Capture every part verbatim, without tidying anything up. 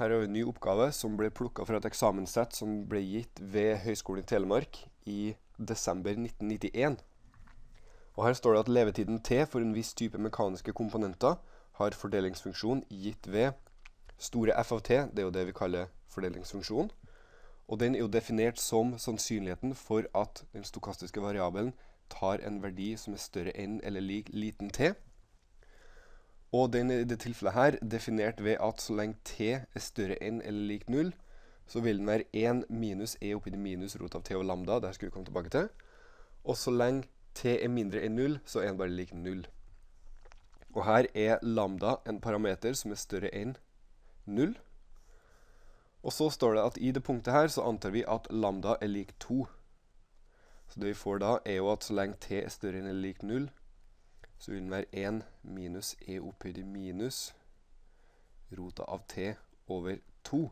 Her har vi en ny oppgave som ble plukket fra et eksamenssett som ble gitt ved Høgskolen i Telemark i desember nitten nittien. Og her står det at levetiden T for en viss type mekaniske komponenter har fordelingsfunksjon gitt ved store F av T, det er jo det vi kaller fordelingsfunksjon. Og den er jo definert som sannsynligheten for at den stokastiske variabelen tar en verdi som er større enn eller lik liten t. Og den er i det tilfellet her definert ved at så lenge t er større enn eller lik null, så vil den være en minus e oppi det minus rot av t og lambda, det skal vi komme tilbake til. Og så lenge t er mindre enn null, så er den bare lik null. Og her er lambda en parameter som er større enn null. Og så står det at i det punktet her så antar vi at lambda er lik to. Så det vi får da er jo at så lenge t er større enn eller lik null, så vil den være en minus e opphøyd i minus rota av t over to.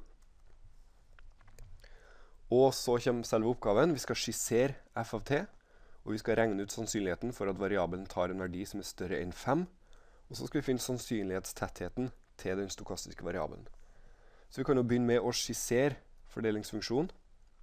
Og så kommer selve oppgaven. Vi skal skissere f av t, og vi skal regne ut sannsynligheten for at variabelen tar en verdi som er større enn fem. Og så skal vi finne sannsynlighetstettheten til den stokastiske variabelen. Så vi kan jo begynne med å skissere fordelingsfunksjonen.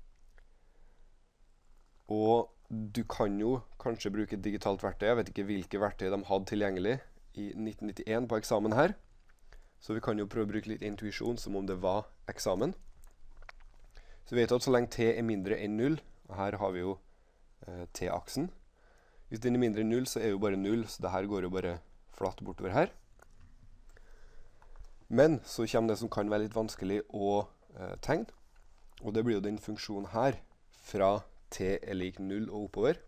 Og du kan jo kanskje bruke et digitalt verktøy. Jeg vet ikke hvilke verktøy de hadde tilgjengelig i nitten nittien på eksamen her. Så vi kan jo prøve å bruke litt intuisjon som om det var eksamen. Så vi vet at så lenge t er mindre enn null, og her har vi jo eh, t-aksen. Hvis den er mindre enn null, så er jo bare null, så det her går jo bare flatt bortover her. Men så kommer det som kan være litt vanskelig å eh, tegne, og det blir jo den funksjonen her fra t er lik null og oppover.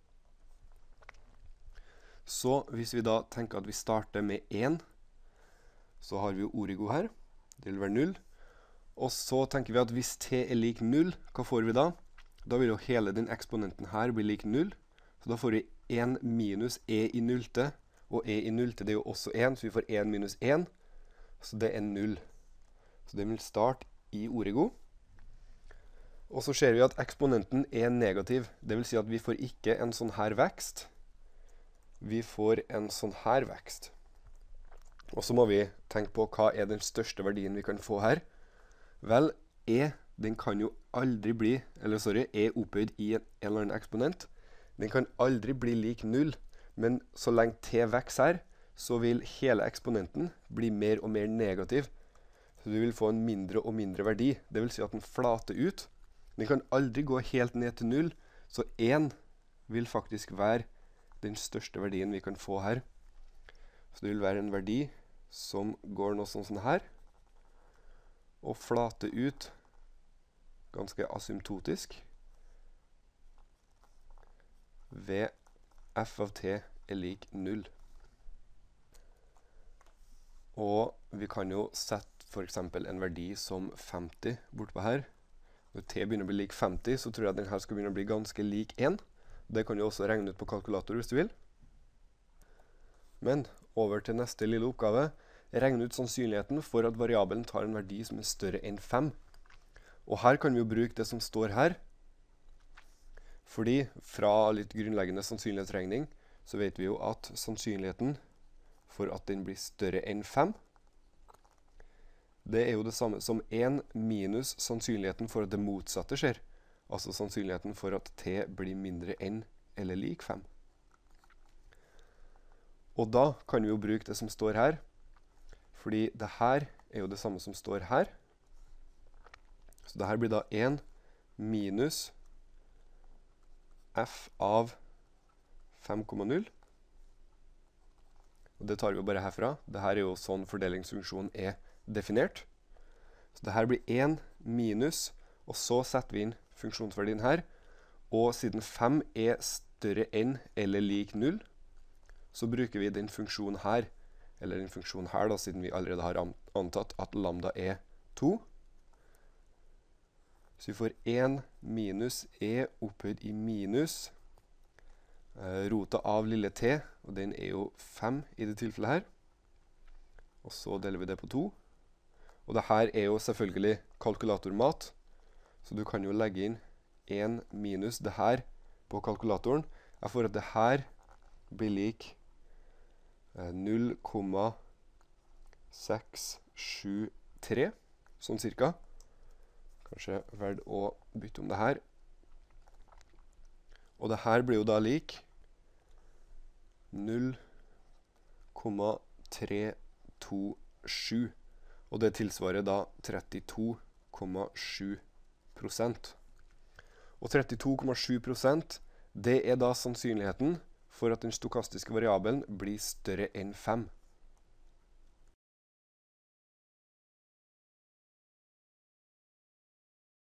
Så hvis vi da tenker at vi starter med en, så har vi jo origo her, det vil være null. Og så tenker vi at hvis t er lik null, hva får vi da? Da vil jo hele den eksponenten her bli lik null, så da får vi en minus e i nullte, og e i nullte det er jo også en, så vi får en minus en, så det er null. Så det vil starte i origo. Og så ser vi at eksponenten er negativ. Det vil si at vi får ikke en sånn her vekst. Vi får en sånn her vekst. Og så må vi tenke på hva er den største verdien vi kan få her. Vel, e, den kan jo aldri bli, eller sorry, e opphøyd i en, en eller annen eksponent. Den kan aldri bli lik null, men så lenge t vekser her, så vil hele eksponenten bli mer og mer negativ. Så du vil få en mindre og mindre verdi. Det vil si at den flater ut. Den kan aldri gå helt ned til null, så en vil faktisk være den største verdien vi kan få her. Så det vil være en verdi som går noe sånn sånn her, og flater ut ganske asymptotisk ved f av t er lik null. Og vi kan jo sette for eksempel en verdi som femti bortpå her. Når t begynner å bli lik femti, så tror jeg at denne skal begynne å bli ganske lik en. Det kan du også regne ut på kalkulator hvis du vil. Men over til neste lille oppgave. Regne ut sannsynligheten for at variabelen tar en verdi som er større enn fem. Og her kan vi jo bruke det som står her. Fordi fra litt grunnleggende sannsynlighetsregning så vet vi jo at sannsynligheten for at den blir større enn fem, det er jo det samme som en minus sannsynligheten for at det motsatte skjer. Altså sannsynligheten for at t blir mindre enn eller lik fem. Og da kan vi jo bruke det som står her. Fordi det her er jo det samme som står her. Så det her blir da en minus f av fem komma null. Og det tar vi jo bare herfra. Det her er jo sånn fordelingsfunksjonen er definert. Så det her blir en minus, og så setter vi inn funksjonsverdien her. Og siden fem er større enn eller lik null, så bruker vi den funksjonen her, eller den funksjonen her da, siden vi allerede har antatt at lambda er to. Så vi får en minus e opphøyd i minus eh, rota av lille t, og den er jo fem i det tilfellet her. Og så deler vi det på to. Og det her er jo selvfølgelig kalkulatormat, så du kan jo legge inn en minus det her på kalkulatoren. Jeg får at det her blir lik null komma seks sju tre. sånn cirka. Kanskje verdt å bytte om det her. Og det her blir jo da lik null komma tre to sju. Og det tilsvarer da trettito komma sju prosent. Og trettito komma sju prosent, det er da sannsynligheten for at den stokastiske variabelen blir større enn fem.